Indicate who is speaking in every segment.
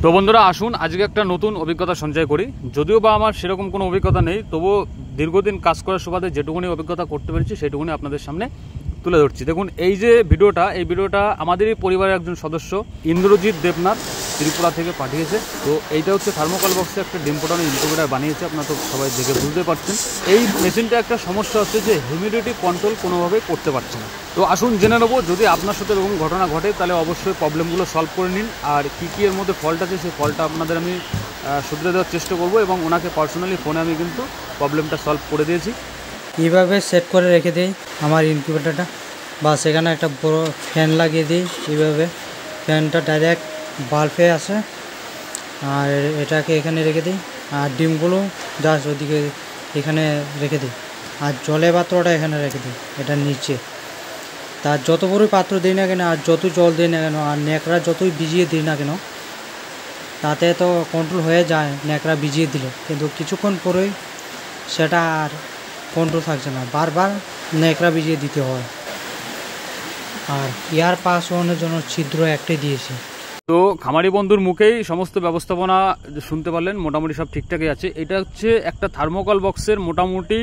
Speaker 1: তো বন্ধুরা আসুন আজকে একটা নতুন অভিজ্ঞতা সঞ্চয় করি। যদিও বা আমার সেরকম কোনো অভিজ্ঞতা নেই, তবুও দীর্ঘদিন কাজ করার সুবাদে যেটুকুনি অভিজ্ঞতা করতে পেরেছি সেটুকুনি আপনাদের সামনে তুলে ধরছি। দেখুন এই যে ভিডিওটা আমাদেরই পরিবারের একজন সদস্য ইন্দ্রজিৎ দেবনাথ ত্রিপুরা থেকে পাঠিয়েছে। তো এইটা হচ্ছে থার্মোকল বক্সে একটা ডিম ফোটানো ইনকিউবেটর বানিয়েছে, আপনারা তো সবাই দেখে বুঝতে পারছেন। এই মেশিনটা একটা সমস্যা হচ্ছে যে হিউমিডিটি কন্ট্রোল কোনোভাবেই করতে পারছে না। তো আসুন জেনে নেবো, যদি আপনার সাথে এরকম ঘটনা ঘটে তাহলে অবশ্যই প্রবলেমগুলো সলভ করে নিন, আর কী এর মধ্যে ফল্ট আছে সেই ফল্টটা আপনাদের আমি শুধরে দেওয়ার চেষ্টা করবো, এবং ওনাকে পার্সোনালি ফোনে আমি কিন্তু প্রবলেমটা সলভ করে দিয়েছি।
Speaker 2: এইভাবে সেট করে রেখে দিই আমার ইনকিউবেটরটা, বা সেখানে একটা বড় ফ্যান লাগিয়ে দিই। এইভাবে ফ্যানটা ডাইরেক্ট বাল্বে আসে, আর এটাকে এখানে রেখে দিই, আর ডিমগুলো জাস্ট ওদিকে এখানে রেখে দিই, আর জলের পাত্রটা এখানে রেখে দিই এটার নিচে। তার যত বড়ই পাত্র দিই না কেন, আর যত জল দিই না কেন, আর ন্যাকড়া যতই ভিজিয়ে দিই না কেন, তাতে তো কন্ট্রোল হয়ে যায় ন্যাকড়া ভিজিয়ে দিলে, কিন্তু কিছুক্ষণ পরেই সেটা আর কন্ট্রোল থাকছে না, বারবার ন্যাকড়া ভিজিয়ে দিতে হয়। আর এয়ার পাস হওয়ানোর জন্য ছিদ্র একটাই দিয়েছি।
Speaker 1: তো খামারি বন্ধুর মুখেই সমস্ত ব্যবস্থাপনা শুনতে পারলেন, মোটামুটি সব ঠিকঠাকই আছে। এটা হচ্ছে একটা থার্মোকল বক্সের মোটামুটি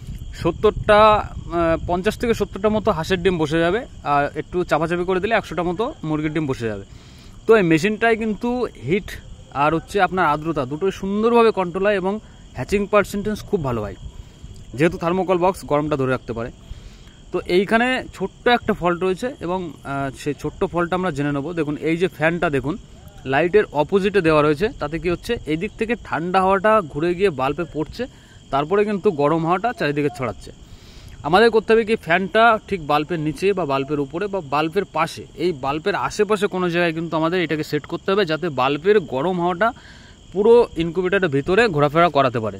Speaker 1: 50 থেকে 70টা মতো হাঁসের ডিম বসে যাবে, আর একটু চাপাচাপি করে দিলে 100টা মতো মুরগির ডিম বসে যাবে। তো এই মেশিনটায় কিন্তু হিট আর হচ্ছে আপনার আর্দ্রতা দুটোই সুন্দরভাবে কন্ট্রোল হয়, এবং হ্যাচিং পার্সেন্টেজ খুব ভালো হয়, যেহেতু থার্মোকল বক্স গরমটা ধরে রাখতে পারে। তো এইখানে ছোট্ট একটা ফল্ট রয়েছে, এবং সেই ছোট্ট ফল্টটা আমরা জেনে নেব। দেখুন এই যে ফ্যানটা দেখুন লাইটের অপোজিটে দেওয়া রয়েছে, তাতে কি হচ্ছে এই দিক থেকে ঠান্ডা হাওয়াটা ঘুরে গিয়ে বাল্বে পড়ছে, তারপরে কিন্তু গরম হাওয়াটা চারিদিকে ছড়াচ্ছে। আমাদের করতে হবে কি, ফ্যানটা ঠিক বাল্বের নিচে বা বাল্বের উপরে বা বাল্বের পাশে, এই বাল্বের আশেপাশে কোনো জায়গায় কিন্তু আমাদের এটাকে সেট করতে হবে, যাতে বাল্বের গরম হাওয়াটা পুরো ইনকিউবেটরের ভিতরে ঘোরাফেরা করাতে পারে,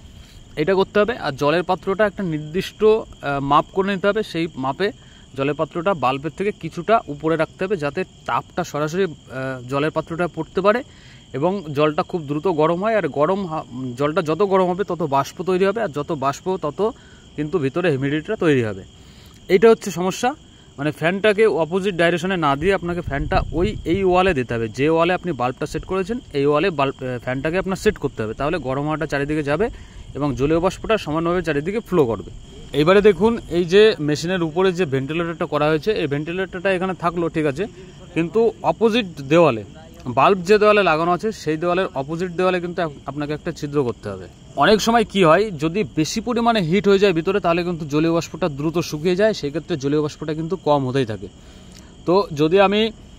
Speaker 1: এটা করতে হবে। আর জলের পাত্রটা একটা নির্দিষ্ট মাপ করে নিতে হবে, সেই মাপে জলের পাত্রটা বাল্বের থেকে কিছুটা উপরে রাখতে হবে, যাতে তাপটা সরাসরি জলের পাত্রটা পড়তে পারে এবং জলটা খুব দ্রুত গরম হয়। আর জলটা যত গরম হবে তত বাষ্প তৈরি হবে, আর যত বাষ্প তত কিন্তু ভিতরে হিউমিডিটিটা তৈরি হবে। এইটা হচ্ছে সমস্যা, মানে ফ্যানটাকে অপোজিট ডাইরেকশনে না দিয়ে আপনাকে ফ্যানটা এই ওয়ালে দিতে হবে, যে ওয়ালে আপনি বাল্বটা সেট করেছেন এই ওয়ালে ফ্যানটাকে আপনার সেট করতে হবে, তাহলে গরম হাওয়াটা চারিদিকে যাবে এবং জলীয় বাষ্পটা সমানভাবে চারিদিকে ফ্লো করবে। এইবারে দেখুন এই যে মেশিনের উপরে যে ভেন্টিলেটরটা করা হয়েছে, এই ভেন্টিলেটরটা এখানে থাকলো ঠিক আছে, কিন্তু অপোজিট দেওয়ালে বাল্ব যে দেওয়ালে লাগানো আছে সেই দেওয়ালের অপোজিট দেওয়ালে কিন্তু আপনাকে একটা ছিদ্র করতে হবে। অনেক সময় কি হয়, যদি বেশি পরিমাণে হিট হয়ে যায় ভিতরে, তাহলে কিন্তু জলীয় বাষ্পটা দ্রুত শুকিয়ে যায়, সেক্ষেত্রে জলীয় বাষ্পটা কিন্তু কম হতেই থাকে। তো যদি আমি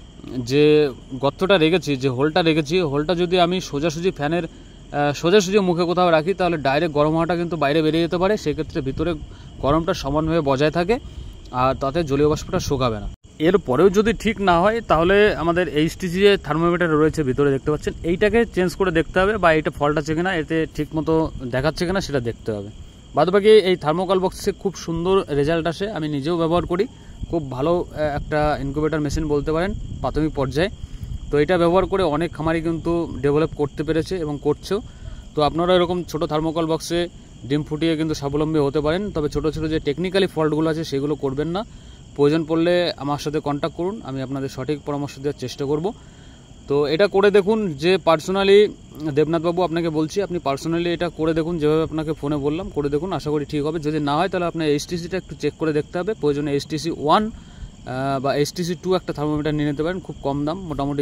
Speaker 1: যে গর্তটা রেখেছি, যে হোলটা রেখেছি, হোলটা যদি আমি সোজাসুজি ফ্যানের সোজাসুজি মুখে কোথাও রাখি, তাহলে ডাইরেক্ট গরম হাওয়াটা কিন্তু বাইরে বেরিয়ে যেতে পারে, সেক্ষেত্রে ভিতরে গরমটা সমানভাবে বজায় থাকে, আর তাতে জলীয় বাষ্পটা শুকাবে না। এরপরেও যদি ঠিক না হয়, তাহলে আমাদের এইচটিসি যে থার্মোমিটার রয়েছে ভিতরে দেখতে পাচ্ছেন, এইটাকে চেঞ্জ করে দেখতে হবে, বা এটা ফল্ট আছে কিনা, এতে ঠিক মতো দেখাচ্ছে কিনা সেটা দেখতে হবে। বাদবাকি এই থার্মোকল বক্সে খুব সুন্দর রেজাল্ট আসে, আমি নিজেও ব্যবহার করি, খুব ভালো একটা ইনকিউবেটর মেশিন বলতে পারেন প্রাথমিক পর্যায়ে। তো এটা ব্যবহার করে অনেক খামারি কিন্তু ডেভেলপ করতে পেরেছে এবং করছেও। তো আপনারা এরকম ছোট থার্মোকল বক্সে ডিম ফুটিয়ে কিন্তু স্বাবলম্বী হতে পারেন, তবে ছোট ছোট যে টেকনিক্যালি ফল্টগুলো আছে সেগুলো করবেন না। প্রয়োজন পড়লে আমার সাথে কন্ট্যাক্ট করুন, আমি আপনাদের সঠিক পরামর্শ দেওয়ার চেষ্টা করব। তো এটা করে দেখুন, যে পার্সোনালি দেবনাথবাবু আপনাকে বলছি, আপনি পার্সোনালি এটা করে দেখুন, যেভাবে আপনাকে ফোনে বললাম করে দেখুন, আশা করি ঠিক হবে। যদি না হয় তাহলে আপনার এইচটিসিটা একটু চেক করে দেখতে হবে, প্রয়োজনে এইচটিসি 1 বা এইচটিসি 2 একটা থার্মোমিটার নিয়ে নিতে পারেন, খুব কম দাম, মোটামুটি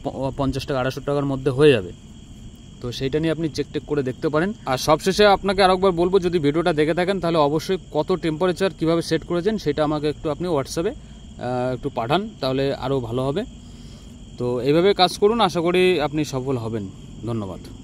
Speaker 1: 250 টাকা 250 টাকার মধ্যে হয়ে যাবে। তো সেইটা নিয়ে আপনি চেক করে দেখতে পারেন। আর সবশেষে আপনাকে আরেকবার বলবো, যদি ভিডিওটা দেখে থাকেন তাহলে অবশ্যই কত টেম্পারেচার কীভাবে সেট করেছেন সেটা আমাকে একটু আপনি হোয়াটসঅ্যাপে একটু পাঠান, তাহলে আরও ভালো হবে। তো এইভাবে কাজ করুন, আশা করি আপনি সফল হবেন। ধন্যবাদ।